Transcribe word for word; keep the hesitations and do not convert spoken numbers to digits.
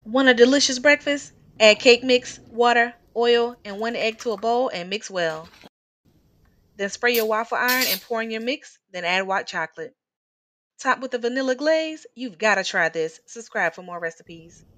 Want a delicious breakfast? Add cake mix, water, oil, and one egg to a bowl and mix well. Then spray your waffle iron and pour in your mix, then add white chocolate. Top with a vanilla glaze? You've got to try this. Subscribe for more recipes.